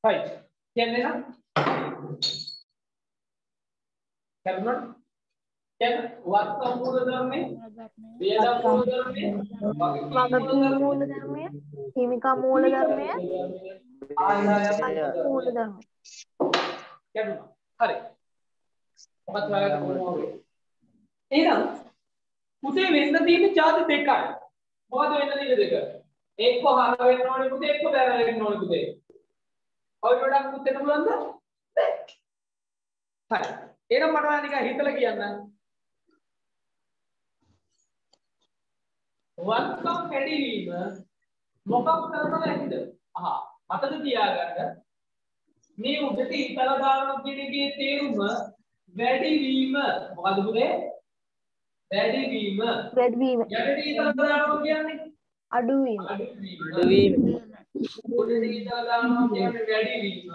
right කියන්නේ නම් කරනවා කියන්නේ වර්තමාන මූල ධර්මයේ වේදම් මූල ධර්මයේ වගකීම් මූල ධර්මය, හිමිකම් මූල ධර්මය, ආදායම් මූල ධර්මය. කියනවා හරි මොකක්ද ඔයාලට කොහොමද එහෙනම් පුතේ වෙන්න තියෙන જાති දෙකයි මොකද වෙන්න තියෙන දෙක එක්ක හර වෙන්න ඕනේ පුතේ එක්ක බැර වෙන්න ඕනේ පුතේ ඔය වඩා පුතේට පුළුවන්ද හරි එහෙනම් මට ඔයා නිකන් හිතලා කියන්න වත්කම් හැදීම මොකක් කරනවද ඇහිද මතක තියාගන්න මේ උඩට ඉතල දානවා කියන එකේ තේරුම වැඩි වීම මොකද පුතේ වැඩි වීම යටට ඉතල දානවා කියන්නේ අඩු වීම උඩට ඉතල දානවා කියන්නේ වැඩි වීම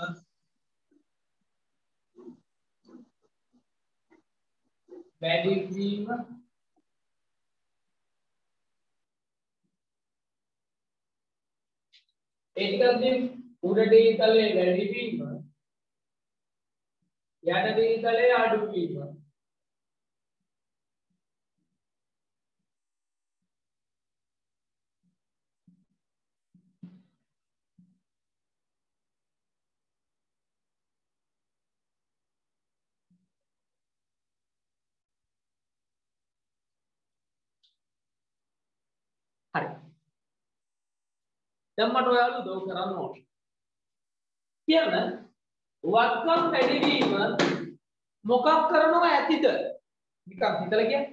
ඒකදී උඩට ඉතලේ වැඩි වීම යටට ඉතලේ අඩු වීම හරි දැන් මට ඔයාලු උදව් කරන්න ඕනේ කියන්න වත්කම් වැඩි වීම මොකක් කරනවා ඇතිද නිකන් හිතලා කියන්න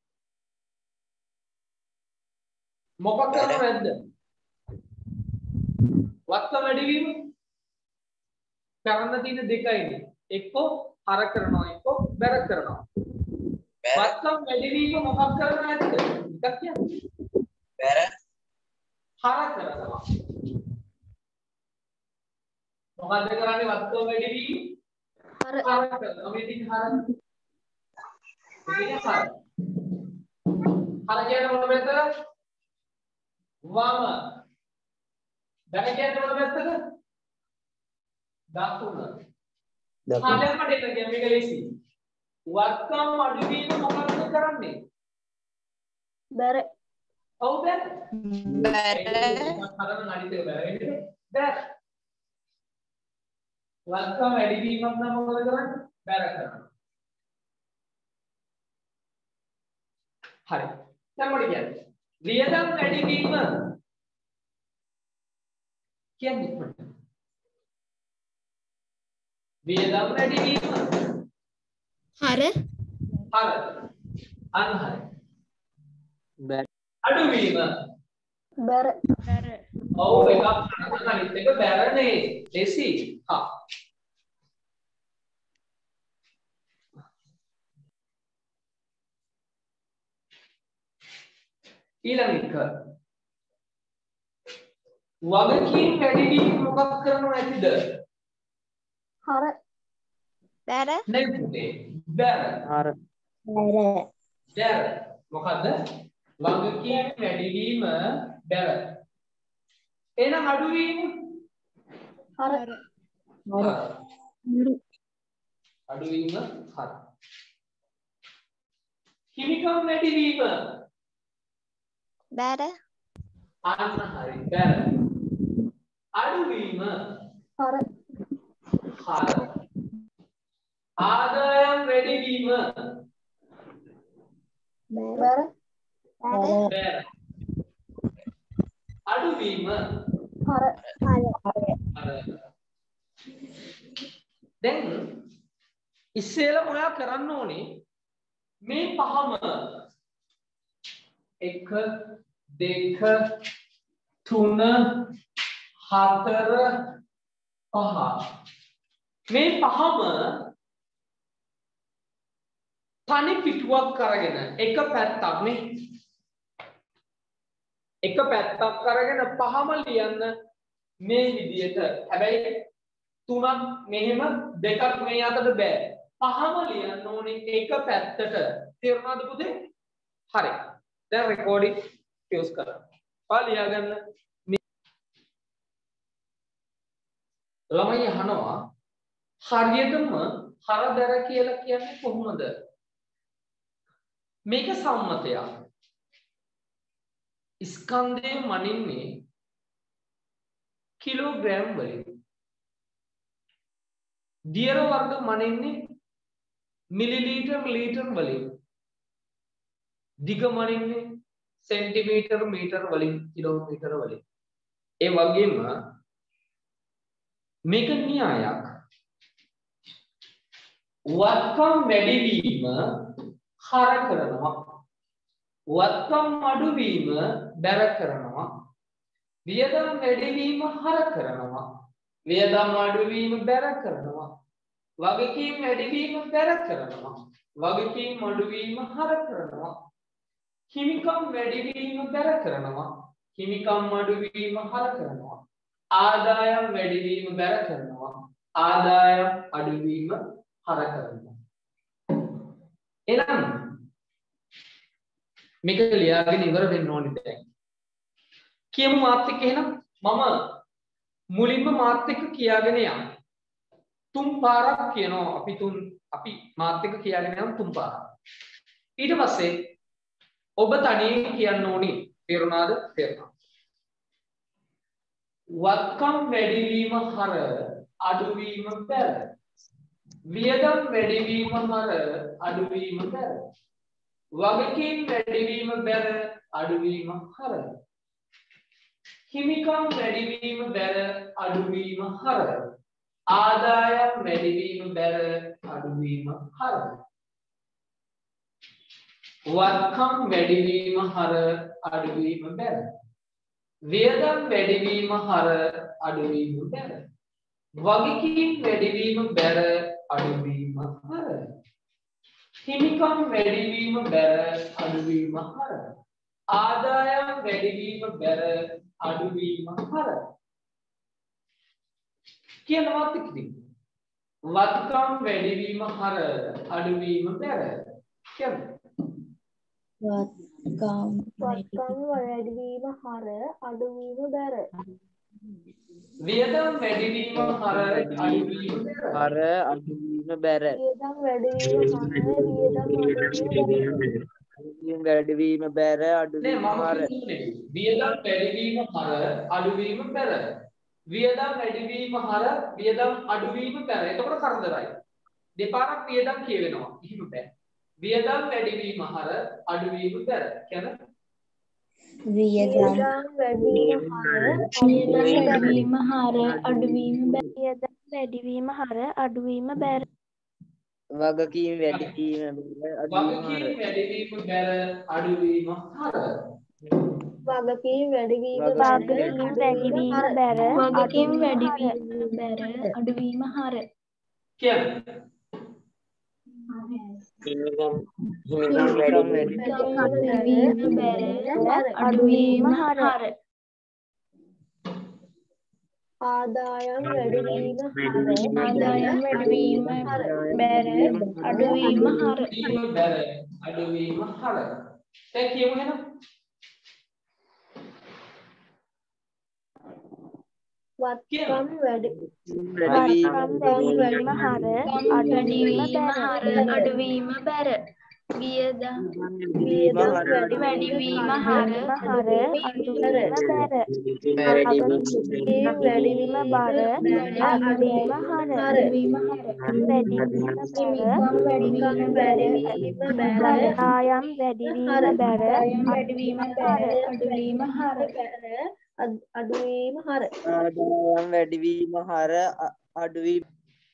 මොකක් කරනවා නැද්ද වත්කම් වැඩි වීම කරන්න තියෙන දෙකයිනේ එක්කෝ හර කරනවා එක්කෝ බැර කරනවා වත්කම් වැඩි වීම මොකක් කරනවා ඇතිද නිකන් කියන්න බැර හර කරනවා මොකද්ද කරන්නේ වත්කම් වැඩි වීම හර කරනවා මේ දිග හර කියන්නේ මොන පැත්තද වම දැන් කියන්නේ මොන පැත්තද දකුණ දැන් මට එක කියන්නේ මේක ලේසි වත්කම් අඩු වීම මොකක්ද කරන්නේ බැර ඔව් බැර හරන අනිතේ බැරෙන්නේ බැර වත්කම් වැඩි වීමක් නම් මොකද කරන්නේ බැර කරනවා හරි දැන් මොකද කියන්නේ වියදම් වැඩි වීම කියන්නේ වියදම් වැඩි වීම හර අන්හර බැර අඩු වීම බැර ඔව් එකක් හරන අනිත් එක බැරනේ ලෙසි ඊළඟ එක වගකීම් වැඩි වීම මොකක් කරනවා ඇතිද හර බැර නේ පුතේ බැර හර බැර මොකද්ද වගකීම් වැඩි වීම බැර එහෙනම් අඩු වීම හර අඩු වීම හර හිමිකම් වැඩි වීම බැර අන්න හරි බැර අඩු වීම හර ආදායම් වැඩි වීම බැර අඩු වීම හර දැන් ඉස්සෙල්ලා ඔයා කරන්න ඕනේ මේ පහම 1 2 3 4 5 මේ පහම තනි පිටුවක් කරගෙන එක පැත්තක් නේ එක පැත්තක් කරගෙන පහම ලියන්න මේ විදියට හැබැයි 3ක් මෙහෙම දෙකක් මේ අතට බෑ පහම ලියන්න ඕනේ එක පැත්තට තේරුණාද පුතේ හරි දැන් රෙකෝඩින් ෆියුස් කරන්න. ලියා ගන්න. ළමයි අහනවා හරියටම හරදර කියලා කියන්නේ කොහොමද? මේක සම්මතයක්. ස්කන්ධය මනින්නේ කිලෝග්‍රෑම් වලින්. දියර වර්ග මනින්නේ මිලිලීටර් ලීටර් වලින්. දිග මනින්නේ සෙන්ටිමීටර් මීටර් වලින් කිලෝමීටර් වලින්. ඒ වගේම මේක න්‍යායක්. වත්කම් වැඩිවීම හර කරනවා. වත්කම් අඩුවීම බැර කරනවා. වියදම් වැඩිවීම හර කරනවා. වියදම් අඩුවීම බැර කරනවා. වගකීම් වැඩිවීම බැර කරනවා. වගකීම් අඩුවීම හර කරනවා. හිමිකම් වැඩිවීම බැර කරනවා. හිමිකම් අඩුවීම හර කරනවා. ආදායම් වැඩිවීම බැර කරනවා. ආදායම් අඩුවීම හර කරනවා. එහෙනම් මේක ලියාගෙන ඉවර වෙන්න ඕනේ දැන්. කියමු මාත් එක්ක එහෙනම් මම මුලින්ම මාත් එක්ක කියාගෙන යන්න. තුන් පාරක් කියනවා අපි මාත් එක්ක කියාගෙන යන්න තුන් පාරක්. ඊට පස්සේ ඔබ තනියෙන් කියන්න ඕනේ. තේරුණාද? තේරුණා. වත්කම් වැඩිවීම හර අඩුවීම බැර. වියදම් වැඩිවීම හර අඩුවීම බැර. වගකීම් වැඩිවීම බැර අඩුවීම හර. හිමිකම් වැඩිවීම බැර අඩුවීම හර. ආදායම් වැඩිවීම බැර අඩුවීම හර. වත්කම් වැඩිවීම හර අඩුවීම බැර. වියදම් වැඩිවීම හර අඩුවීම බැර. වගකීම් වැඩිවීම බැර අඩුවීම හර. හිමිකම් වැඩිවීම බැර අඩුවීම හර. ආදායම් වැඩිවීම බැර අඩුවීම හර. කියනවත් ඉතින් වත්කම් වැඩිවීම හර අඩුවීම බැර. කියන්න. වත්කම් වැඩිවීම හර අඩුවීම බැර. වියදම් වැඩිවීම හර අඩුවීම බැර. වියදම් වැඩිවීම වැඩිවීම බැර අඩුවීම හර. වියදම් වැඩිවීම හර අඩුවීම බැර. වියදම් වැඩිවීම හර වියදම් අඩුවීම බැර. එතකොට කරදරයි. දෙපාරක් වියදම් කියවෙනවා. එහෙම බෑ. වියදම් වැඩිවීම හර අඩුවීම බැර. කියන්නේ වියදම් වැඩිවීම හර අඩුවීම බැර. වගකීම් වැඩිවීම බැර අඩුවීම හර. වගකීම් වැඩිවීම බැර අඩුවීම හර. කියන්නේ අඩුවීම හර. ආදායම් වැඩිවීම බැර අඩුවීම හර. අඩුවීම හර. දැන් කියමු එහෙනම්. වත්කම් වැඩිවීම හර අඩුවීම බැර. වියදම් වැඩිවීම හර අඩුවීම බැර. වැඩිවීම බර අඩුවීම හර. ආදායම් වැඩිවීම බැර අඩුවීම හර. අඩුවීම හර. ආදායම් වැඩිවීම හර අඩුවීම.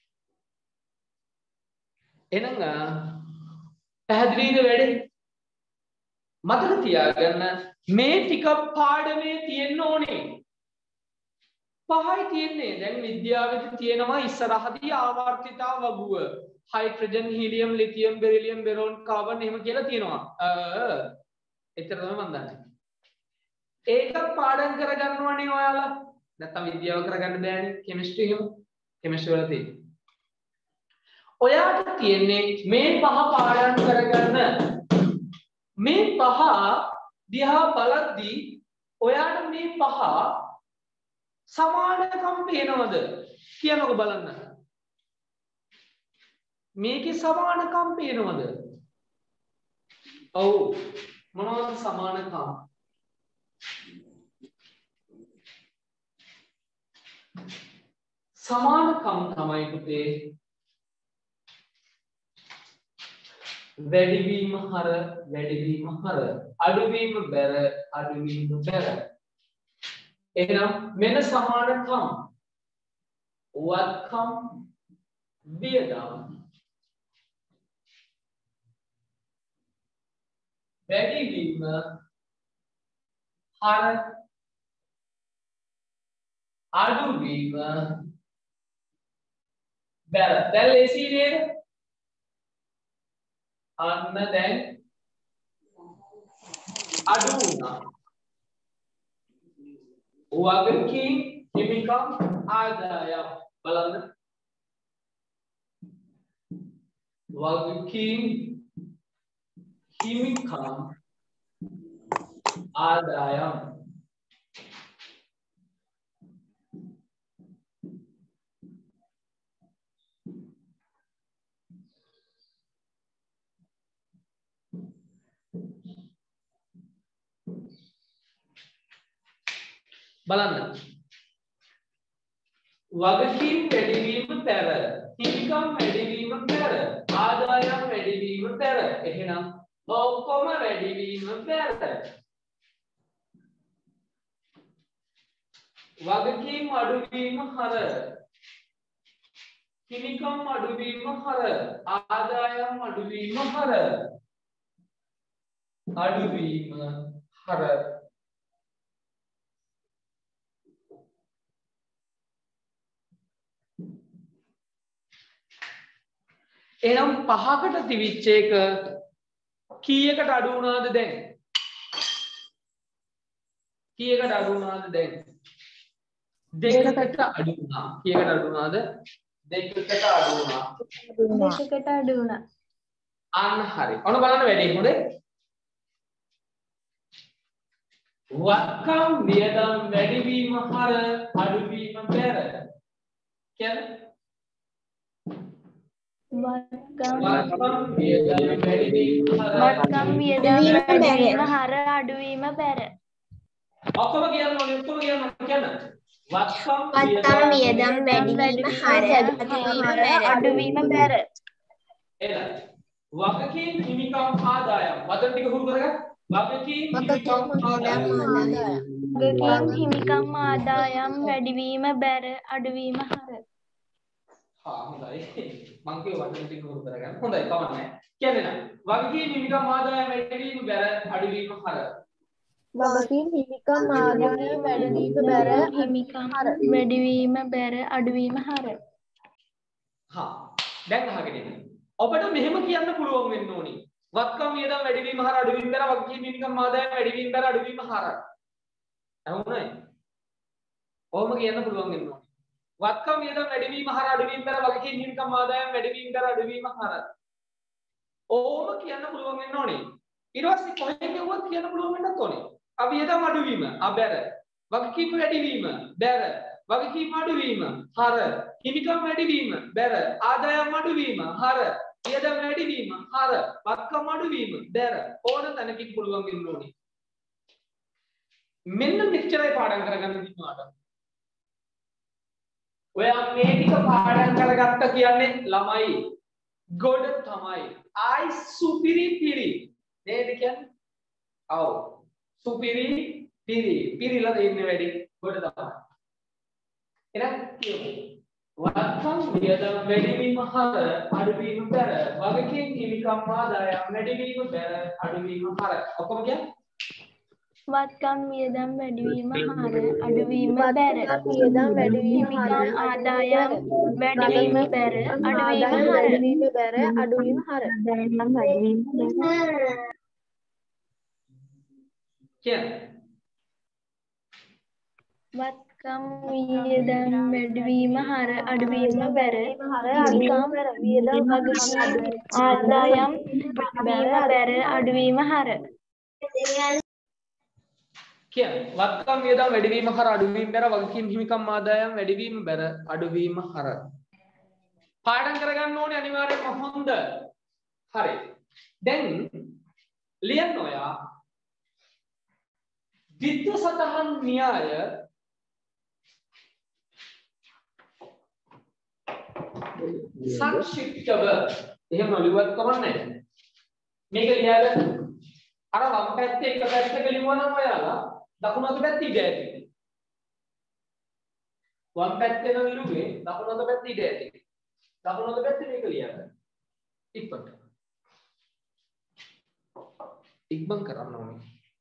එහෙනම් පැහැදිලිද වැඩේ? මතක තියාගන්න මේ ටික පාඩමේ තියෙන්න ඕනේ. පහයි තියෙන්නේ. දැන් විද්‍යාවෙත් තියෙනවා ඉස්සරහදී ආවර්තිතා වගුව. Hydrogen, helium, lithium, beryllium, boron, carbon එහෙම කියලා තියෙනවා. එතන තමයි මම දන්නේ. ඒක පාඩම් කරගන්න ඕනේ ඔයාලා. නැත්තම් විද්‍යාව කරගන්න බෑනේ. කෙමිස්ට්‍රි එහෙම. කෙමිස්ට්‍රි වල තියෙන්නේ. ඔයාට තියෙන්නේ මේ පහ පාඩම් කරගන්න. මේ පහ දිහා බලද්දී ඔයාට මේ පහ සමානකම් පේනවද? කියනකො බලන්න. මේකේ සමානකම් පේනවද? ඔව්. මොනවද සමානකම්? සමානකම් තමයි පුතේ වැඩිවීම හර අඩුවීම බැර. එහෙනම් මෙන්න සමානකම් වත්කම් වියදම් වැඩිවීම හර අඩුවීම බැර. දැන් ලේසි නේද? අන්න දැන් අඩු වුණා. වගකීම් හිමිකම් ආදායම් බලන්න. වගකීම් හිමිකම් ආදායම් බලන්න. වගකීම් වැඩිවීම බැර, හිමිකම් වැඩිවීම බැර, ආදායම් වැඩිවීම බැර. එහෙනම් ඔක්කොම වැඩිවීම බැර. වගකීම් අඩුවීම හර, හිමිකම් අඩුවීම හර, ආදායම් අඩුවීම හර, එනම් පහකට තිවිච්ච එක කීයකට අඩු වුණාද දැන්? කීයකට අඩු වුණාද දැන්? දෙකකට අඩු වුණා. කීයකට අඩු වුණාද? දෙකකට අඩු වුණා. දෙකකට අඩු වුණා. අන්න හරි. ඔන්න බලන්න වැඩි හොඳේ. වත්කම් වියදම් වැඩිවීම හර අඩුවීම බැර. කියන්නේ වත්කම් වියදම් වැඩිවීම හර අඩුවීම බැර. ඔක්කොම කියන්න ඕනේ. ඔක්කොම කියන්න. වත්කම් වියදම් වැඩිවීම හර අඩුවීම බැර. එහෙනම් වගකීම් හිමිකම් ආදායම් වදන් ටික හුරු කරගන්න. වගකීම් හිමිකම් ආදායම් වැඩිවීම බැර අඩුවීම හර. හොඳයි. මං කිව්ව වචන ටික හුරු කරගන්න. හොඳයි කවන්නේ. කියන්නේ නම් වගකීම් හිමිකම් ආදායම් වැඩිවීම බැර අඩුවීම හර. වගකීම් හිමිකම් ආදායම් වැඩිවීම බැර වැඩිවීම බැර අඩුවීම හර. දැන් අහගෙන ඉන්න. ඔබට මෙහෙම කියන්න පුළුවන් වෙන්න ඕනි. වත්කම් වියදම් වැඩිවීම හර අඩුවීම බැර වගකීම් හිමිකම් ආදායම් වැඩිවීම බැර අඩුවීම හර. හවුනේ? ඔහොම කියන්න පුළුවන් වෙන්න ඕනි. වත්කම් වියදම් වැඩිවීම හර අඩුවීම බැර වගකීම් හිමිකම් ආදායම් වැඩිවීම බැර අඩුවීම හර. ඕම කියන්න පුළුවන් වෙන්න ඕනේ. ඊට පස්සේ කොහෙන් ගෙවුවත් කියන්න පුළුවන් වෙන්නත් ඕනේ. වියදම් අඩුවීම බැර වගකීම් වැඩිවීම බැර වගකීම් අඩුවීම හර හිමිකම් වැඩිවීම බැර ආදායම් අඩුවීම හර වියදම් වැඩිවීම හර වත්කම් අඩුවීම බැර ඕන තැනකින් පුළුවන් වෙන්න ඕනේ. මෙන්න මෙච්චරයි පාඩම් කරගන්න දිනුවාට. ඔයා මේ ටික පාඩම් කරගත්ත කියන්නේ ළමයි ගොඩ තමයි. ආයි සුපිරි නේද කියන්නේ? ඔව්. සුපිරි පිරිලා දෙන්නේ වැඩි ගොඩ තමයි. එහෙනම් කියමු. වත්කම් වියදම් වැඩිවීම හර අඩුවීම බැර වගකීම් හිමිකම් ආදායම් වැඩිවීම බැර අඩුවීම හර. ඔක්කොම කියන්නේ වත්කම් වියදම් වැඩිවීම හර අඩුවීම බැර වියදම් වැඩිවීම හර ආදායම් වැඩිවීම බැර අඩුවීම හර. වත්කම් වියදම් වැඩිවීම හර අඩුවීම බැර හිමිකම් වියදම් ආදායම් වැඩිවීම බැර අඩුවීම හර. කියන්නේ වත්කම් වියදම් වැඩිවීම හර අඩුවීම බැර වගකීම් හිමිකම් ආදායම් වැඩිවීම බැර අඩුවීම හර පාඩම් කරගන්න ඕනේ අනිවාර්යයෙන්ම හොඳ. හරි. දැන් ලියන්න ඔයා විත්ත සතහන් න්‍යාය සංක්ෂිප්තව එහෙම ලියුවත් කමක් නැහැ. මේක ලියාගන්න. අර වම් පැත්තේ එක පැත්තක ලියුවා නම් ඔයාලා දකුණු අත පැත්ත ඉඩ ඇති. වම් පැත්තේ නම් ලියුවේ දකුණු අත පැත්ත ඉඩ ඇති. දකුණු අත පැත්තේ මේක ලියන්න. ඉක්මනට. ඉක්මන් කරන්න ඕනේ.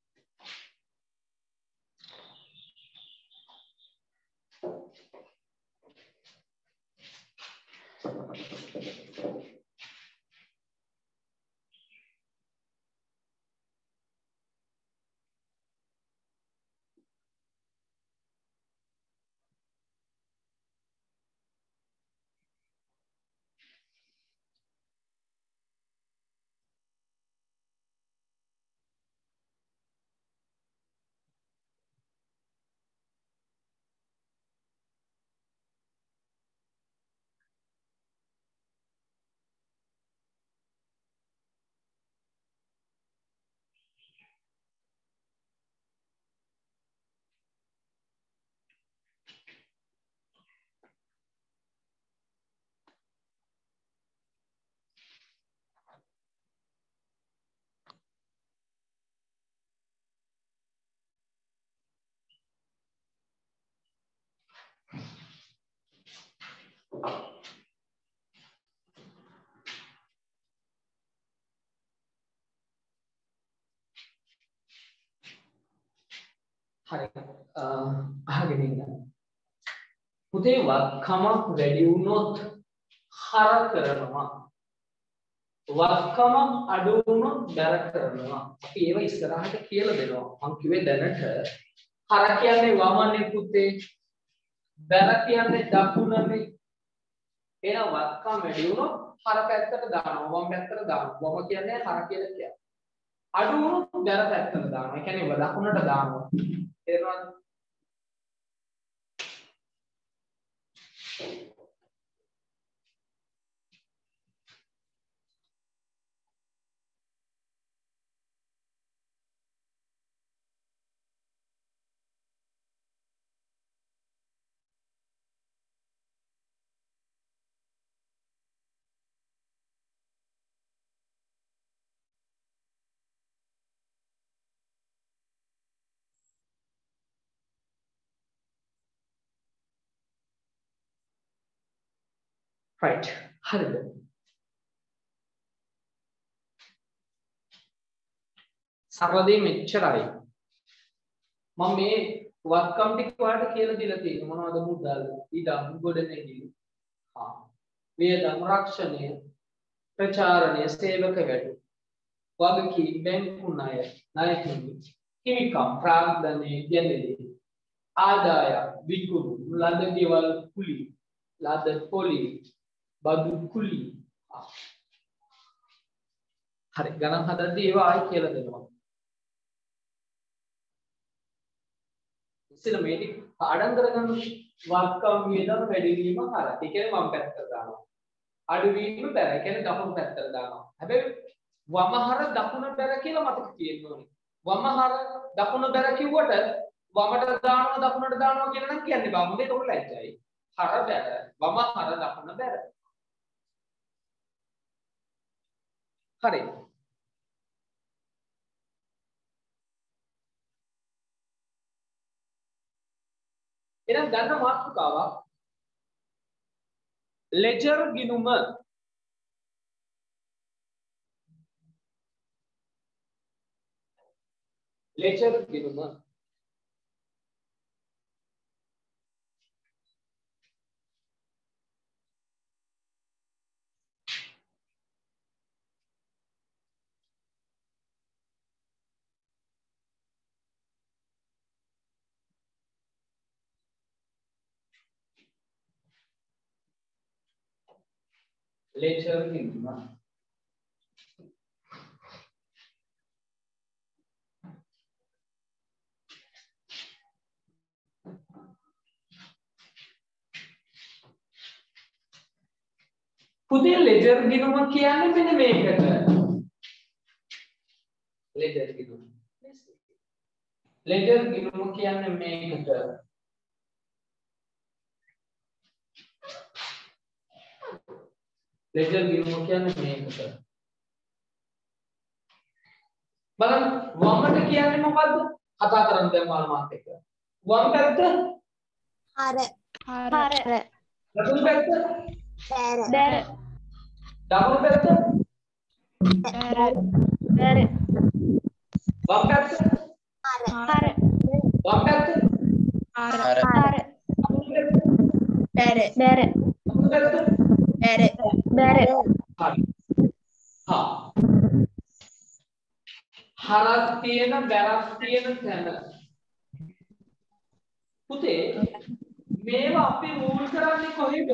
හරි. අහගෙන ඉන්න. පුතේ වත්කමක් වැඩි වුණොත් හර කරනවා. වත්කමක් අඩු වුණොත් බැර කරනවා. අපි ඒව ඉස්සරහට කියලා දෙනවා. මම කිව්වේ දැනට හර කියන්නේ වමනේ පුතේ. බැර කියන්නේ දකුණනේ. එහෙනම් වත්කම වැඩි වුණොත් හර පැත්තට දානවා. වම් පැත්තට දානවා. වම කියන්නේ හර කියලා කියන්නේ. අඩු වුණොත් බැර පැත්තට දානවා. ඒ කියන්නේ දකුණට දානවා. තේරුණාද? right. හරිද? සරලදී මෙච්චරයි. මම මේ වත්කම් ටික ඔයාලට කියලා දීලා තියෙනවා. මොනවද මුදල්, ඉඩම්, ගොඩනැගිලි, වියදම්, රක්ෂණය, ප්‍රචාරණය, සේවක වැඩ, වගකීම්, බැංකු ණය, ණය හිමිකම්, ප්‍රාග්ධනය, ගැළලි, ආදායම්, විකුණු, ලද ගෙවල් කුලි, ලද පොලි, බදු කුලි. හරි ගණන් හදද්දී ඒවා ආයි කියලා දෙනවා. ඉතින් මේ ටික පාඩම් කරගන්න වත්කම් වියදම් වැඩි වීම හර. ඒ කියන්නේ වම් පැත්තට දානවා. අඩු වීම බැර. ඒ කියන්නේ දකුණු පැත්තට දානවා. හැබැයි වම හර දකුණ බැර කියලා මතක තියෙන්න ඕනේ. වම හර දකුණ බැර කිව්වට වමට දානවා දකුණට දානවා කියලා නම් කියන්නේ බා. මොකද ඒක ලැජ්ජයි. හර බැර. වම හර දකුණ බැර. හරි. එහෙනම් ගන්න මාතෘකාවක් ලෙජර් ගිණුම. ලෙජර් ගිණුම ලෙජර් ගිණුම පුතේ ලෙජර් ගිණුම කියන්නේ මෙන්න මේකට. ලෙජර් ගිණුම. ලෙජර් ගිණුම කියන්නේ මේකට. ලෙජර් ගිණුම කියන්නේ මේකට. බලන්න වමට කියන්නේ මොකද්ද? කතා කරන්න දැන් මාත් එක්ක. වම් පැත්ත හර දකුණු පැත්ත බැර දකුණු පැත්ත බැර වම් පැත්ත හර වම් පැත්ත හර දකුණු පැත්ත බැර බැර දකුණු පැත්ත බැර හරි. හා හරක් තියෙන බැරක් තියෙන තැන පුතේ මේවා අපි මූල් කරන්නේ කොහෙද?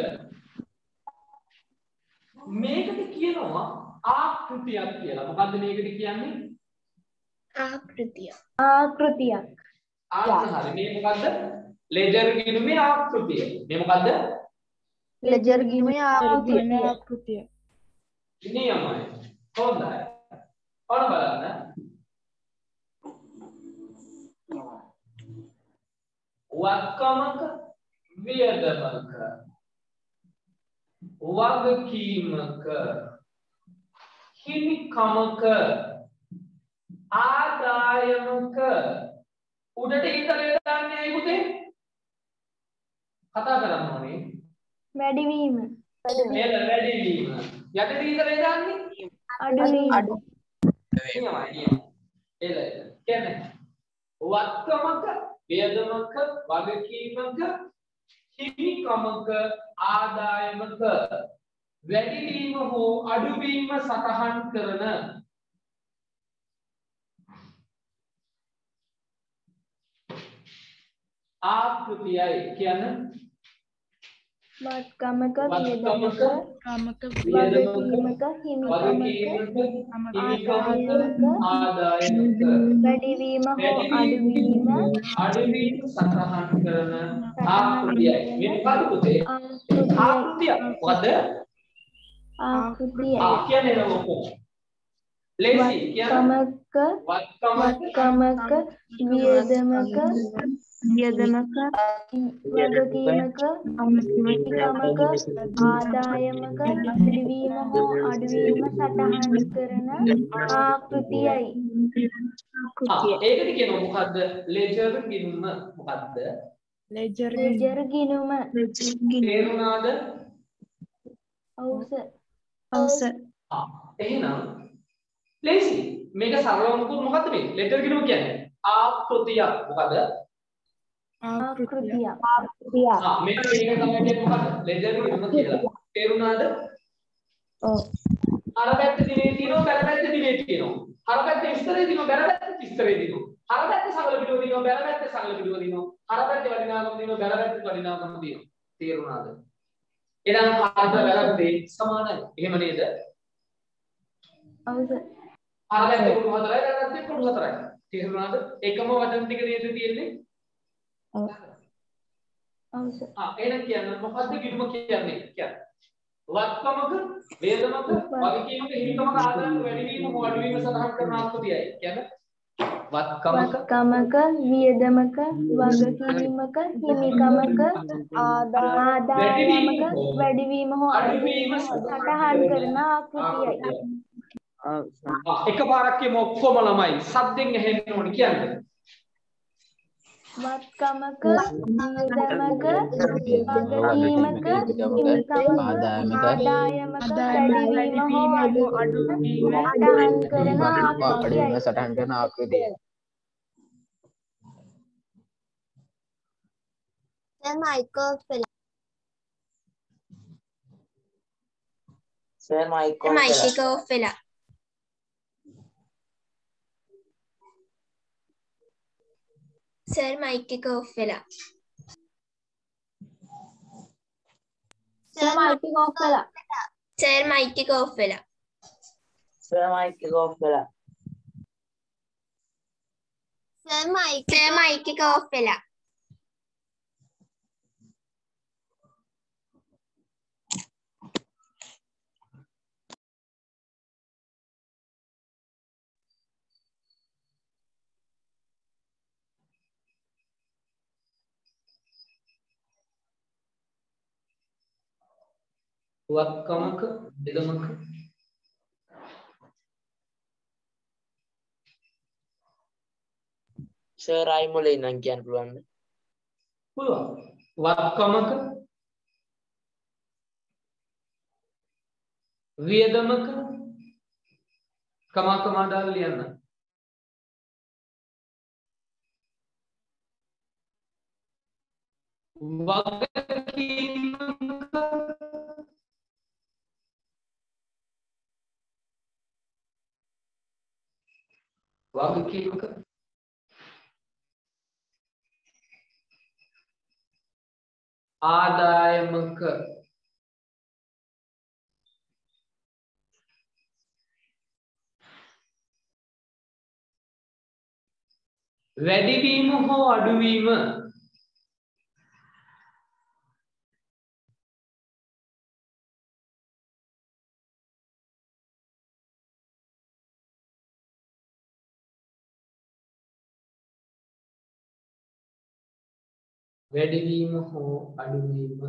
මේකට කියනවා ආකෘතියක් කියලා. මොකද්ද මේකට කියන්නේ? ආකෘතියක් හරි. මේ මොකද්ද? ලෙජර් ගිණුමේ ආකෘතිය. මේ මොකද්ද? ලෙජර් ගිණුමේ ආකෘතිය නියමයි. හොඳයි. ඔන්න බලන්න. වත්කමක වියදමක වගකීමක හිමිකමක ආදායමක උඩට ඉතලේ දාන්නේ ඇයි පුතේ? කතා කරන්න ඕනේ. වැඩිවීම නේද? වැඩිවීම. යටට ඉතලේ දාන්නේ අඩුවීම නියමයි. එලෙද. කියන්නේ වත්කමක වියදමක වගකීමක හිමිකමක ආදායමක වැඩිවීම හෝ අඩුවීම සටහන් කරන ආකෘතියයි කියන්නේ වත්කමක වත්කමක වියදමක හිමිකමක ආදායමක වැඩිවීම හෝ අඩුවීම අඩුවීම සටහන් කරන ආකෘතියයි. මේ මොකද පුතේ? ආකෘතිය. මොකද? ආකෘතිය කියන්නේ මොකක්ද? ලේසි කියන්නේ වත්කමක වියදමක වගකීමක හිමිකමක ආදායමක වැඩිවීම හෝ අඩුවීම සටහන් කරන ආකෘතියයි. ඒකට කියනවා මොකද්ද? ලෙජර් ගිණුම. මොකද්ද? ලෙජර් ගිණුම තේරුණාද? ඔව් එහෙනම් ලේසි. මේක සරලව මොකද්ද මේ? ලෙජර් ගිණුම කියන්නේ ආකෘතියක්. මොකද? ආකෘතිය මේක තමයි කියන්නේ මොකද්ද? ලෙජර් ගිණුම කියලා. තේරුණාද? ඔව් අර පැත්ත දිනේ තියෙනවා, බැල පැත්ත දිනේ තියෙනවා. අර පැත්ත විස්තරේ දිනවා, බැල පැත්ත විස්තරේ දිනවා. අර පැත්ත සරල පිටුව දිනවා, බැල පැත්ත සරල පිටුව දිනවා. අර පැත්ත වටිනාකම දිනවා, බැල පැත්ත වටිනාකම දිනවා. තේරුණාද? එහෙනම් අර බැල දෙක සමානයි. එහෙම නේද? ඔව් අර පැත්ත කුණු 4යි, බැල පැත්ත කුණු 4යි. තේරුණාද? එකම වචන ටික නේද තියෙන්නේ? ඔව් එහෙනම් කියන්න මොකද්ද ගිණුම කියන්නේ? කියන්නේ වත්කමක වේදමක වගකීමක හිමිකමක ආදායම වැඩිවීම හෝ අඩුවීම සඳහන් කරන ආකෘතියයි. කියන්නේ වත්කමක වියදමක වගකීමක හිමිකමක ආදායමක වැඩිවීම හෝ අඩුවීම සටහන් කරන ආකෘතියයි. එකපාරක් කියමු ඔක්කොම ළමයි සද්දෙන් ඇහෙන්න ඕනේ කියන්නේ. වත්කමක වියදමක වගකීමක හිමිකමක ආදායමක වැඩිවීම හෝ අඩුවීම සටහන් කරන ආකෘතිය. මයික් එක ඔෆ් වෙලා. සර් මයික් එක ඔෆ් වෙලා. සර් මයික් එක ඔෆ් වෙලා. සර් මයික් එක ඔෆ් වෙලා. සර් මයික් එක ඔෆ් වෙලා. සර් මයික් එක ඔෆ් වෙලා. වක්කමක දෙදමක සර් ආයි මුලින් ඉඳන් කියන්න පුළුවන්ද? පුළුවන්. වක්කමක වියදමක කමා දාලා ලියන්න. වගකීමක ආදායමක වැඩිවීම හෝ අඩුවීම වැඩිවීම හෝ අඩුවීම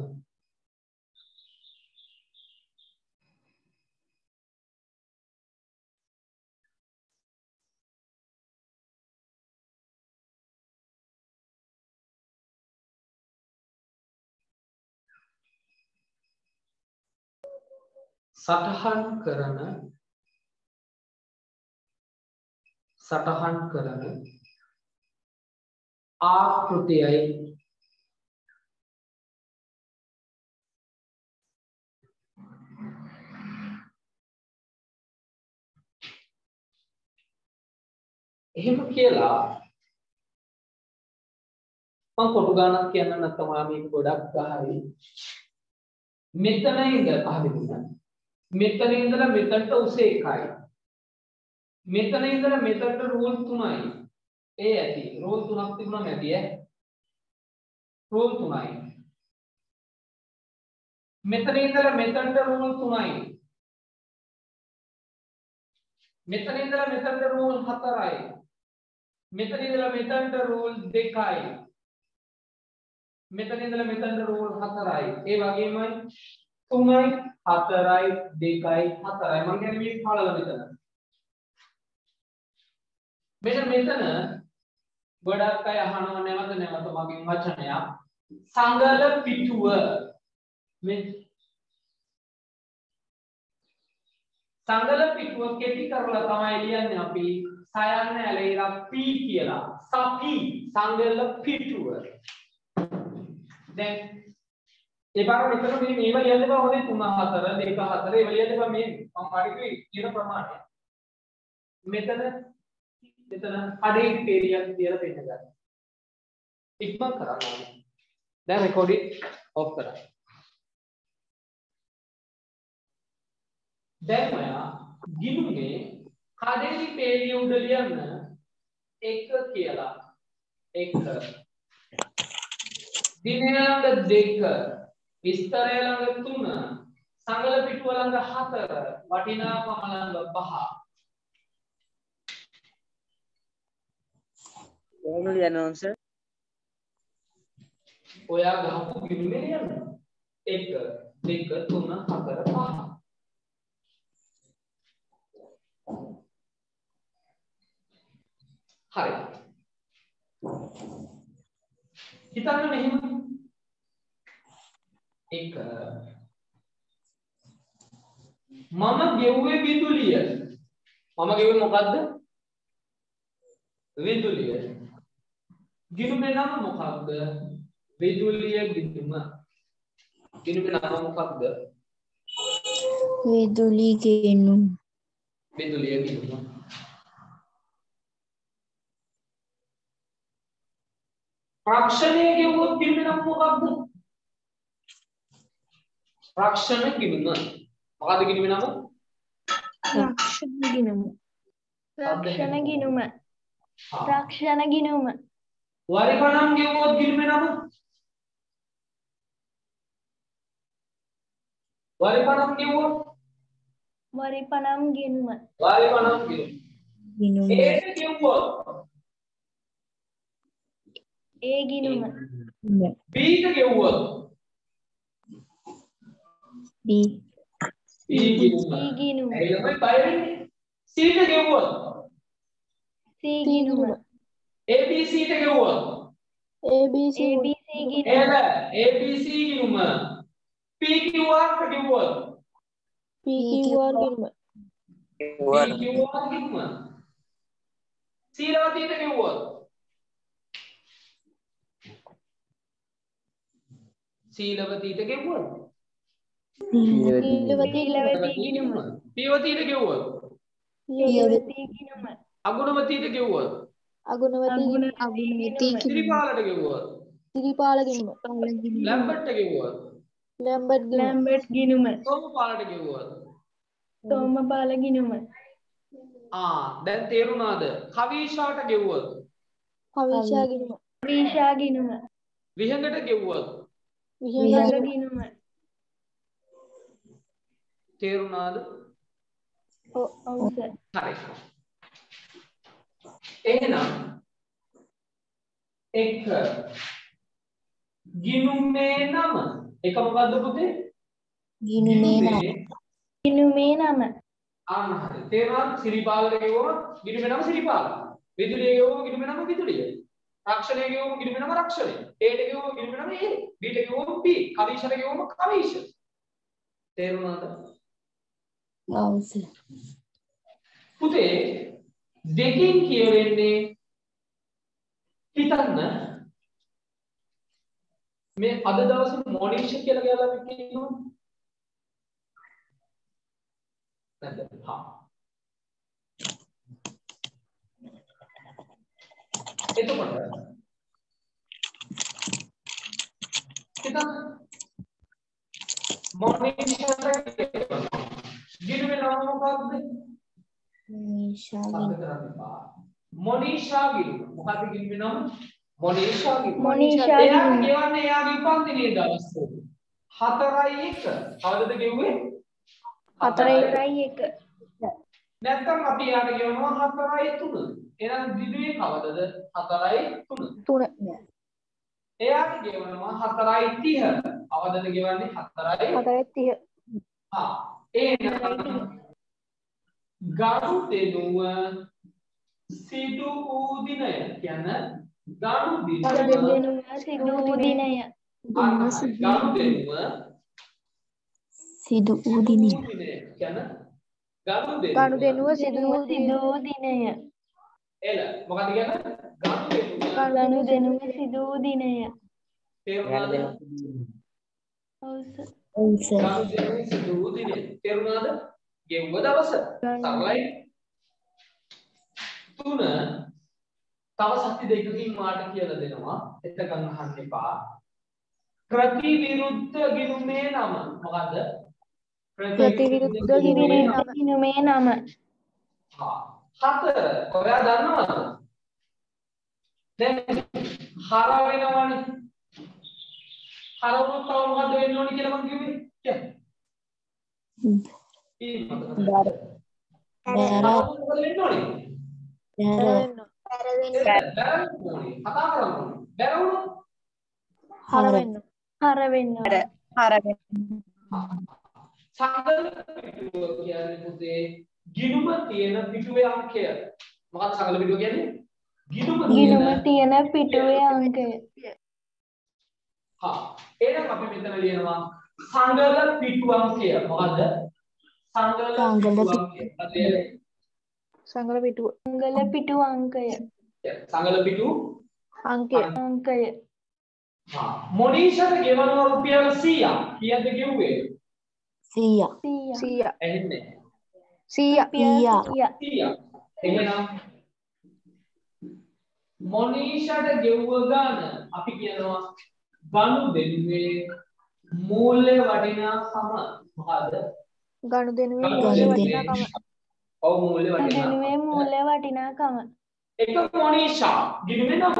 සටහන් කරන ආකෘතියයි එහෙම කියලා මම කොටු ගානක් කියන්න නැත්නම් මේක ගොඩක් අහයි මෙතන ඉඳලා මෙතන ඉඳලා මෙතනට උස එකයි මෙතන ඉඳලා මෙතනට රූල් 3යි ඒ ඇති රූල් 3ක් තිබුණා නැති රූල් 3යි මෙතන ඉඳලා මෙතනට රූල් 3යි මෙතන ඉඳලා මෙතනට රූල් 4යි මෙතන ඉඳලා මෙතනට රූල් 2යි මෙතන ඉඳලා මෙතනට රූල් 4යි ඒ වගේමයි 3යි 4යි 2යි 4යි මම කියන්නේ මේ පළල මෙතන ගොඩක් අය අහනවා නැවත මගෙන් වචනයක් සංගල පිටුව මේ සංගල පිටුව කෙටි කරලා තමයි ලියන්නේ අපි සයන්න ඇලේරා P කියලා සපි සංගල පිටුව දැන් ඒ පාර මෙතන මේව ලියන්න බෑ හොඳේ 3 4 2 4 ඒව ලියන්න බෑ මේ මම හරියට කියන ප්‍රමාණය මෙතන අඩේ පේරියක් කියලා පෙන්න ගන්න ඉක්මන් කරන්න ඕනේ දැන් රෙකෝඩින් ඔෆ් කරා දැන් මම ගිණුමේ කඩේලි පේරිය උඩ ලියන්න 1 කියලා 1 දිනය ළඟ 2 විස්තරය ළඟ 3 සංගල පිටුව ළඟ 4 වටිනාකම ළඟ 5 කොහොමද ලියන්නේ සර්? ඔයා ගහපු ගිණුමේ ලියන්න 1 2 3 4 5 හරි හිතන්න මෙහෙම එක මම ගෙව්වේ විදුලිය මොකද්ද විදුලිය ගිණුමේ නම මොකක්ද විදුලිය ගිණුම ගිණුමේ නම මොකක්ද විදුලි ගිණුම විදුලිය ගිණුම රක්ෂණය ගෙවුවොත් ගිණුමේ නම මොකක්ද රක්ෂණ ගිණුම මොකද්ද ගිණුමේ නම රක්ෂණ ගිණුම වරිපණම් ගෙවුවොත් ගිණුමේ නම වරිපණම් ගෙවුවොත් වරිපණම් ගිණුම ඒක ගෙවුවොත් ඒ ගිණුම බීට ගෙවුවොත් ඊගිනුම. ඊගිනුම. ඒ ළමයි බය වෙන්නේ. සීට ගෙවුවොත් සීගිනුම. ABC ට ගෙවුවොත් ABC ගිනුම. එල ABC ගිනුම. PQR ට ගෙවුවොත් PQR ගිනුම. PQR ගිනුම. සීලවතීට ගෙවුවොත් සීලවතීට ගෙවුවොත් සීලවතී ගිනුම. පියවතීට ගෙවුවොත් පියවතී ගිනුම. අගුණවතීට ගෙවුවොත් අගුණවතී ගිනුම. සිරිපාලට ගෙවුවොත් සිරිපාල ගිනුම. ලැම්බර්ට්ට ගෙවුවොත් ලැම්බර්ට් ගිනුම. සෝමපාලට ගෙවුවොත් සෝමපාල ගිනුම. දැන් තේරුණාද? කවීෂාට ගෙවුවොත් කවිෂා ගිනුම. කවිෂා ගිනුම. විහඟට ගෙවුවොත් විහංග ගිනුම. තේරුණාද? ඔව් සර්. හරි. එහෙනම් එක ගිනුමේ නම එක මොකද්ද පුතේ? ගිනුමේ නම. හරි. තේරුණාද? සිරිපාලට ගෙවුවොත් ගිනුමේ නම සිරිපාල. විදුලිය ගෙවුවොත් ගිනුමේ නම විදුලිය. රක්ෂණය ගෙවුවොත් ගිනුමේ නම රක්ෂණය. ඒට ගෙවුවොත් ගිනුමේ නම ඒ. බීට ගෙවුවොත් බී. කවීෂට ගෙවුවොත් කවීෂ. තේරුණාද? ඔව් සර්. පුතේ දෙකින් කියවෙන්නේ හිතන්න මේ අද දවසේ මොනිෂ් කියලා කියලා කියනවා නැද්ද? එතකොට හිතන්න මොනිෂ් ගිනුමේ නම මොකක්ද? මොනිෂා ගිනුම. මොකක්ද ගිනුමේ නම? මොනිෂා ගිනුම. එයා කියවන්නේ එයාගේ උපන්දිනේ දවස්වල. 4:1. කවදද ගෙව්වේ? 4:1. නැත්නම් අපි එයාට කියනවා 4:3. එහෙනම් දිනුවේ කවදද? 4:3. එයාට කියවනවා 4:30. අවදද ගෙවන්නේ 4:30. එහෙනම් ගනුදෙනුව සිදු වූ දිනය කියන ගනුදෙනුව සිදු වූ දිනය. ගනුදෙනුව සිදු වූ දිනය. කියන ගනුදෙනුව සිදු වූ දිනය. එල මොකක්ද කියන්නේ? ගනුදෙනුව සිදු වූ දිනය. තේරුණාද? ඔව් සර්. ගනුදෙනුව සිදු වූ දිනය. තේරුණාද? ගෙව්ව දවස. සරලයි. 3 තව සති දෙකකින් මාට කියලා දෙනවා. එතකන් අහන්න එපා. ප්‍රතිවිරුද්ධ ගිණුමේ නම මොකද්ද? ප්‍රතිවිරුද්ධ ගිණුමේ නම. 4 ඔයා දන්නවද? දැන් හර වෙනවනේ. හර වුණොත් තව මොකද්ද වෙන්න ඕනේ කියලා මම කිව්වේ? ගිණුම තියෙන පිටුවේ අංකය. මොකක්ද සංගල පිටුව කියන්නේ? ගිණුම තියෙන පිටුවේ අංකය. එහෙනම් අපි මෙතන ලියනවා සංගල පිටු අංකය. මොකද්ද? සංගල පිටු අංකය. මොනිෂාට ගෙවනවා රුපියල් 100ක්. කීයද ගෙව්වේ? 100. ඇහෙන්නේ? 100. එහෙනම් මොනිෂාට ගෙව්ව ගාන අපි කියනවා ගනුදෙනුවේ මූල්‍ය වටිනාකම. මොකද්ද? ගනුදෙනුවේ මූල්‍ය වටිනාකම. ඔව් මූල්‍ය වටිනාකම. එක මොනිෂා ගිණුමේ නම.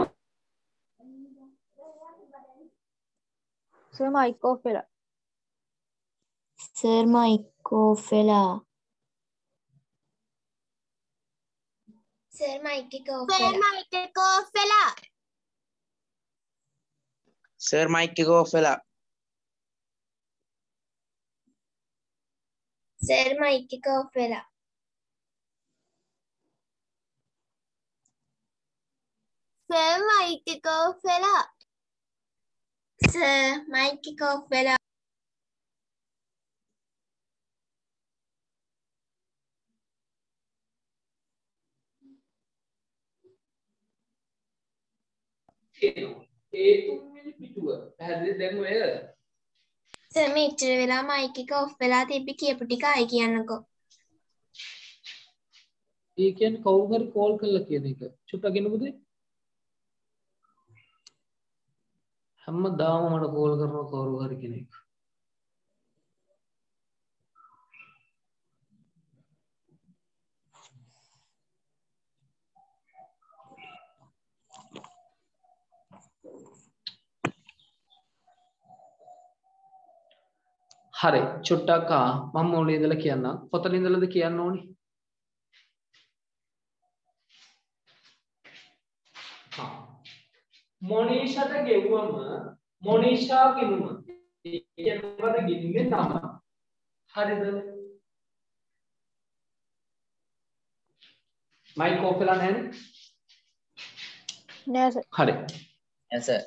සර් මයික් ඔෆ් වෙලා. සර් මයික් ඔෆ් වෙලා. සර් මයික් එක ඔෆ් වෙලා. සර් මයික් එක ඔෆ් වෙලා. සර් මයික් එක ඔෆ් වෙලා. සර් මයික් එක ඔෆ් වෙලා. සර් මයික් එක ඔෆ් වෙලා. ඒ තුන්වෙනි පිටුව පැහැදිලි දැන් ඔය සර් මෙච්චර වෙලා මයික් එක ඔෆ් වෙලා තිබ්බි කියපු ටික ආයි කියන්නකෝ. ඒ කියන්නේ කවුරු හරි කෝල් කරලා කියන එක චුට්ටක් ගෙනමුද හැමදාම මට කෝල් කරනවා කවුරු හරි කෙනෙක් හරි චුට්ටක් මම මොලේ ඉඳලා කියන්නම් කොතන ඉඳලාද කියන්න ඕනේ මොනිෂාට ගෙවුවම මොනිෂා කිනුම ඒ කියන්නේ මොකද ගින්නේ නම හරිද මයික් ඔෆ් වෙලා නැහැනේ නෑ සර්. හරි yes sir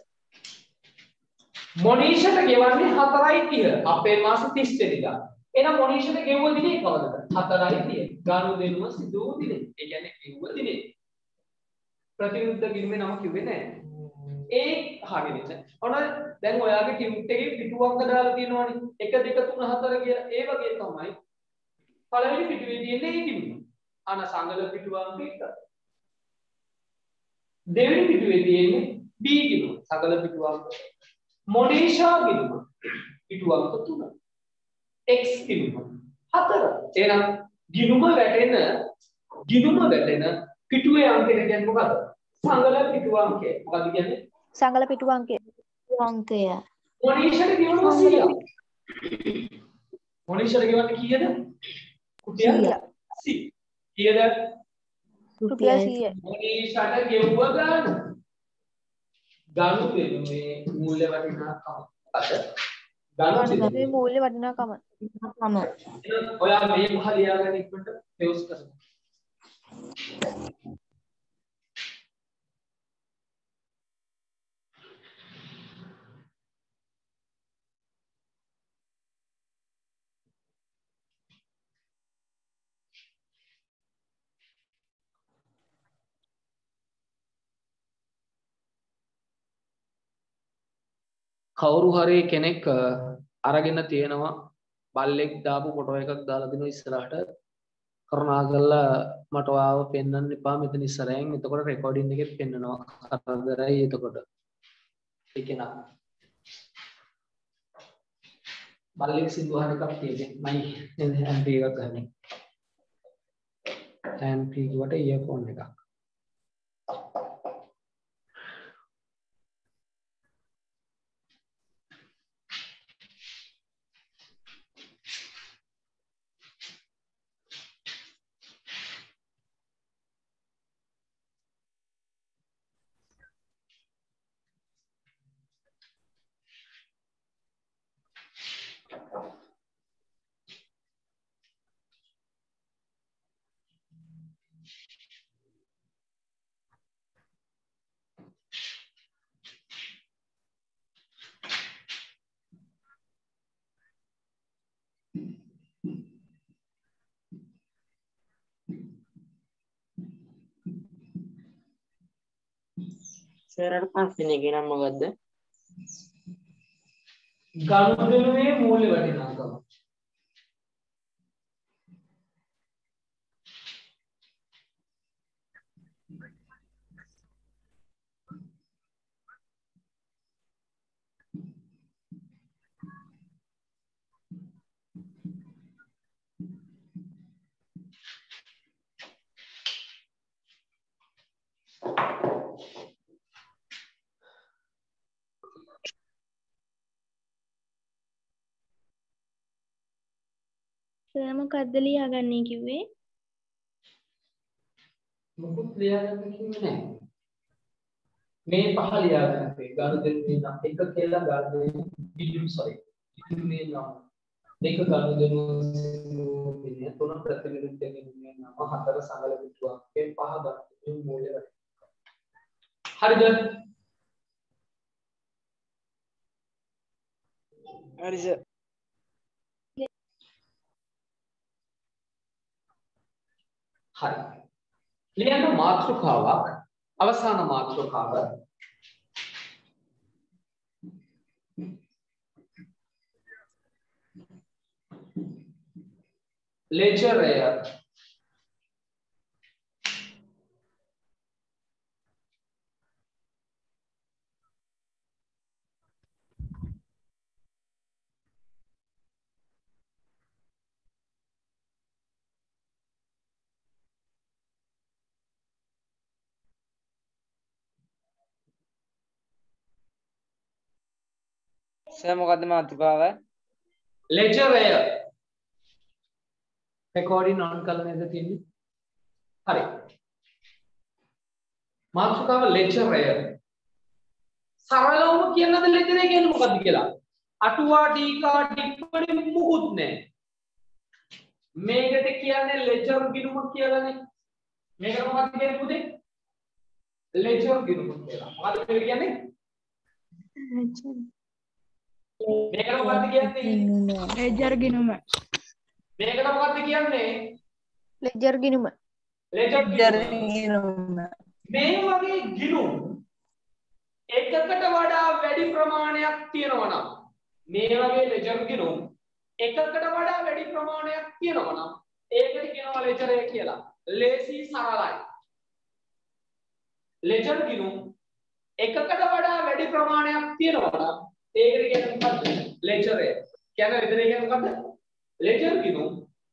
මොනිෂාට ගෙවන්නේ 4:30 අපේ මාස 30 වෙනිදා එහෙනම් මොනිෂාට ගෙවුව දිනේ කවදද 4:30 ගනුදෙනුව සිදු වූ දිනේ ඒ කියන්නේ ගෙවුව දිනේ ප්‍රතිවිරුද්ධ ගිණුමේ නම කිව්වේ නැහැ ඒ හරියට. ඔන්න දැන් ඔයාගේ ටියුට් එකේ පිටු අංක දාලා තියෙනවානේ. 1 2 3 4 කියලා. ඒ වගේ තමයි. පළවෙනි පිටුවේ තියෙන්නේ ඒ ගිණුම. අන සංගල පිටු අංක 1. දෙවෙනි පිටුවේ තියෙන්නේ B ගිණුම. සංගල පිටු අංක. මොනිෂා ගිණුම. පිටු අංක 3. X ගිණුම 4. එහෙනම් ගිණුම වැටෙන පිටුවේ අංකෙට කියන්නේ මොකද්ද? සංගල පිටු අංකය. මොකද්ද කියන්නේ? සංගල පිටු අංකය. අංකය. මොනිෂාට ගෙවනවා 100ක්. මොනිෂාට ගෙවන්නේ කීයද? කුටිය 100. කීයද? රුපියල් 100යි. මොනිෂාට ගෙවුව ගන්න. ගනුදෙනුවේ මූල්‍ය වටිනාකම. අද ගනුදෙනුවේ මූල්‍ය වටිනාකම. ඔයා මේ පහ ලියාගෙන ඉක්මනට පෙවස් කරමු. කවුරු හරි කෙනෙක් අරගෙන තියෙනවා බල්ලෙක් දාපු ෆොටෝ එකක් දාලා දිනු ඉස්සරහට කරුණාකරලා මට ඔයාව පෙන්වන්න එපා මෙතන ඉස්සරහින් එතකොට රෙකෝඩින් එකෙත් පෙන්වනවා කරදරයි එතකොට ඒක නා බල්ලෙක් සින්දු අහන එකක් තියෙන්නේ මයි MP එකක් ගන්න MP කිව්වට ඉයර්ෆෝන් එකක් සර් අර පස්වෙනි එකේ නම මොකද්ද? ගනුදෙනුවේ මූල්‍ය වටිනාකම. සර් මොකක්ද ලියාගන්නේ කිව්වේ? මොකුත් ලියාගන්න කිව්වේ නැහැ. මේ පහ ලියාගන්න තියෙයි. ගනුදෙනුවේ නම් එක කියලා ගනුදෙනු බිලියන් සොරි. බිලියනේ නම් දෙක ගනුදෙනු සිදුවෙන්නේ තුන ප්‍රතිවිරුද්ධ ගෙනුමේ නම හතර සංගල පිටුවක්ෙන් පහ ගනුදෙනු මූල්‍ය වැඩි. හරිද? හරි සර්. හරි. ලියන්න මාතෘකාවක් අවසාන මාතෘකාව ලෙජරය සර් මොකද්ද මාතෘකාව? ලෙජරය රෙකෝඩින් ඔන් කරලා නේද තියෙන්නේ? හරි. මාතෘකාව ලෙජරය. සරලවම කියන්නද ලෙජරය කියන්නේ මොකද්ද කියලා? අටුවා ටීකා ටිප්පණි මුකුත් නැහැ. මේකට කියන්නේ ලෙජර් ගිණුම කියලානේ. මේකට මොකක්ද කියන්නේ පුතේ? ලෙජර් ගිණුම කියලා. මොකද්ද මේක කියන්නේ? මේකට මොකක්ද කියන්නේ? ලෙජර් ගිණුම. මේකට මොකක්ද කියන්නේ? ලෙජර් ගිණුම. ලෙජර් ගිණුම. මේ වගේ ගිණුම් එකකට වඩා වැඩි ප්‍රමාණයක් තියෙනවා නම් මේ වගේ ලෙජර් ගිණුම් එකකට වඩා වැඩි ප්‍රමාණයක් තියෙනවා නම් ඒකට කියනවා ලෙජරය කියලා. ලේසි සරලයි. ලෙජර් ගිණුම් එකකට වඩා වැඩි ප්‍රමාණයක් තියෙනවා නම් ඒකට කියන්නේ මොකක්ද? ලෙජරය. කියන්නේ ලෙජරය කියන්නේ මොකක්ද? ලෙජර් ගිණුම්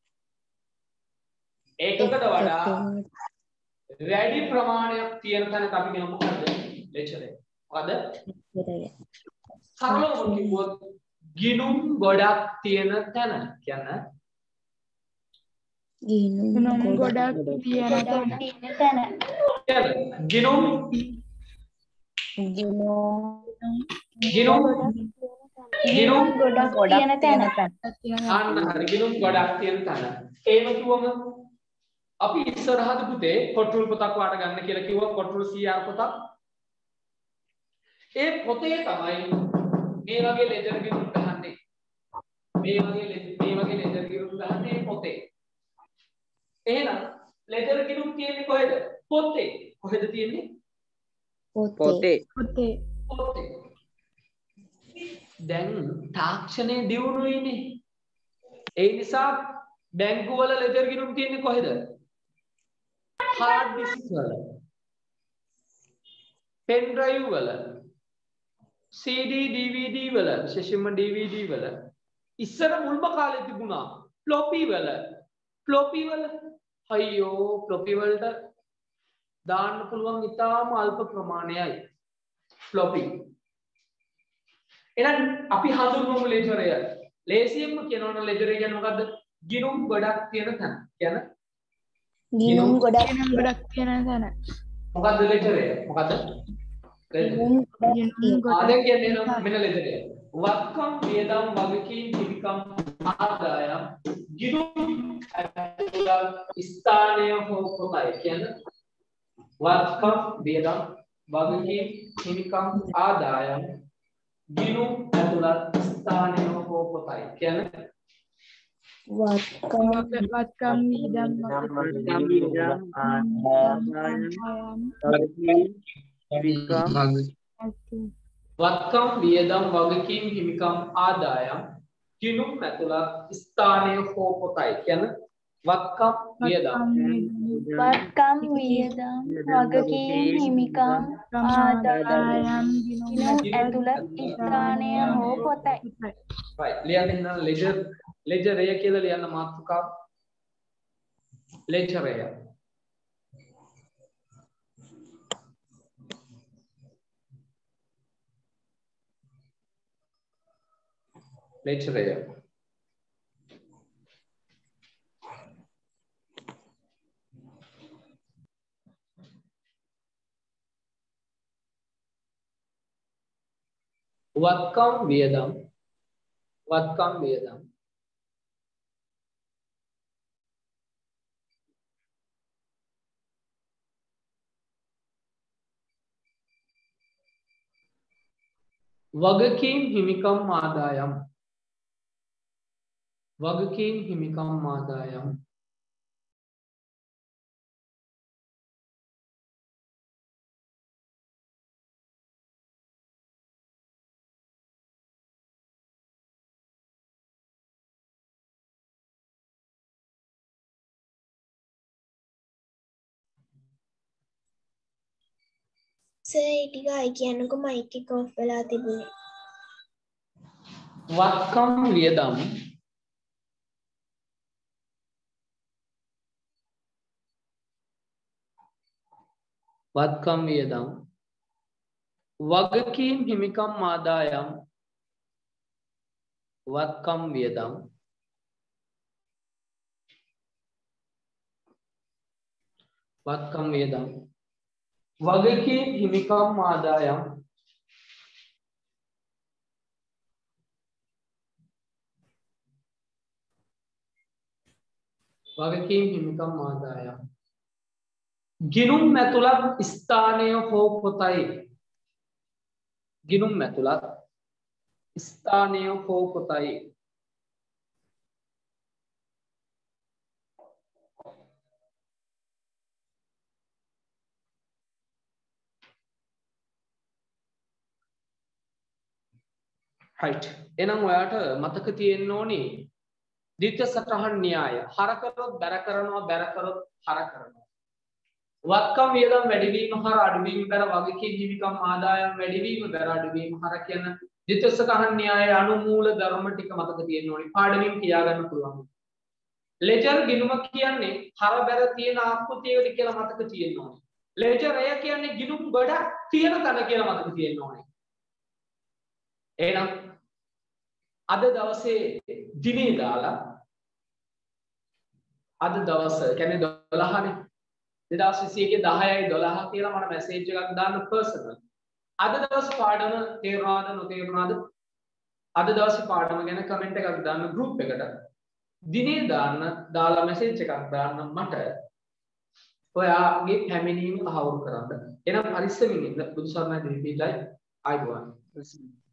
එකකට වඩා වැඩි ප්‍රමාණයක් තියෙන තැනට අපි කියනවා මොකද්ද? ලෙජරය. මොකද? සරලවම කිව්වොත් ගිණුම් ගොඩක් තියෙන තැන කියන්නේ ගිණුම් ගොඩක් තියෙන තැන. ගිණුම් ගොඩක් තියෙන තැන. අන්න හරි. ගිණුම් ගොඩක් තියෙන තැන. එහෙම කිව්වම අපි ඉස්සරහද පුතේ කොටුල් පොතක් වාට ගන්න කියලා කිව්වා. කොටුල් CR පොතක්. ඒ පොතේ තමයි මේ වගේ ලෙජර් ගිණුම් ගහන්නේ. මේ වගේ ලෙජර් ගිණුම් ගහන්නේ පොතේ. එහෙනම් ලෙජර් ගිණුම් තියෙන්නේ කොහෙද? පොතේ. කොහෙද තියෙන්නේ? පොතේ. පොතේ. දැන් තාක්ෂණය දියුණුවයිනේ. ඒ නිසා බැංකු වල ලෙජර් ගිණුම් තියෙන්නේ කොහෙද? hard disk වල, pen drive වල, CD DVD වල, විශේෂයෙන්ම DVD වල ඉස්සර මුල්ම කාලේ තිබුණා floppy වල. අයියෝ floppy වලට දාන්න පුළුවන් ඉතාම අල්ප ප්‍රමාණයයි floppy. එහෙනම් අපි හඳුන්වමු ලෙජරය. ලේසියෙන්ම කියනවා නම් ලෙජරය කියන්නේ මොකද්ද? ගිණුම් ගොඩක් තියෙන තැන. කියන්නේ ගිණුම් ගොඩක් තියෙන තැන. මොකද්ද ලෙජරය? මොකද්ද? ආදෙන් කියන්නේ නම් මෙන්න ලෙජරය. වත්කම් වියදම් වගකීම් හිමිකම් ආදායම් ගිණුම් ඇතුළත් ස්ථානය හෝ පොතයි. කියන්නේ වත්කම් වියදම් වගකීම් හිමිකම් ආදායම් ගිණුම් ඇතුළත් ස්ථානය හෝ පොතයි. කියන්නේ වත්කම් වියදම් වත්කම් වියදම් වගකීම් හිමිකම් ආදායම් ගිණුම් ඇතුළත් ස්ථානය හෝ පොතයි. කියන්නේ වත්කම් වියදම් වගකීම් හිමිකම් ආදායම් ගිණුම් ඇතුළත් ස්ථානය හෝ පොතයි. right ලියන්න ඉන්න ලෙජරය කියලා ලියන්න මාතෘකාව ලෙජරය. ලෙජරය. වත්කම් වියදම් වගකීම් හිමිකම් ආදායම්. වගකීම් හිමිකම් ආදායම්. සර් ඒ ටික අය කියන්නකො මයික් එක ඔෆ් වෙලා තිබුණේ. වත්කම් වියදම්. වත්කම් වියදම්. වගකීම් හිමිකම් ආදායම්. වත්කම් වියදම්. වත්කම් වියදම්. වගකීම් හිමිකම් ආදායම්. වගකීම් හිමිකම් ආදායම්. ගිණුම් ඇතුළත් ස්ථානය හෝ පොතයි. ගිණුම් ඇතුළත් ස්ථානය හෝ පොතයි. right. එහෙනම් ඔයාට මතක තියෙන්න ඕනේ ද්විත්‍ය සටහන් න්‍යාය. හර කරොත් බැර කරනවා, බැර කරොත් හර කරනවා. වත්කම් වියදම් වැඩිවීම හර අඩුවීම බැර වගකීම් හිමිකම් ආදායම් වැඩිවීම බැර අඩුවීම හර කියන ද්විත්‍ය සටහන් න්‍යායයේ අනුමූල ධර්ම ටික මතක තියෙන්න ඕනේ. පාඩමින් කියා ගන්න පුළුවන්. ලෙජර් ගිණුම කියන්නේ හර බැර තියෙන ආකෘතියකට කියලා මතක තියෙන්න ඕනේ. ලෙජර් එය කියන්නේ ගිණුම් ගොඩක් තියෙන තැන කියලා මතක තියෙන්න ඕනේ. එහෙනම් අද දවසේ දිනේ දාලා අද දවස කියන්නේ 12නේ 2021 10යි 12 කියලා මම මැසේජ් එකක් දාන්න පර්සනල්. අද දවස් පාඩම තේරුණාද නොතේරුණාද? අද දවසේ පාඩම ගැන කමෙන්ට් එකක් දාන්න group එකට. දිනේ දාන්න දාලා මැසේජ් එකක් දාන්න මට ඔයාගේ පැමිණීම තහවුරු කරන්න. එහෙනම් පරිස්සමින් ඉන්න බුදුසරණයි දිවිපිටයි ආයිබෝවන්.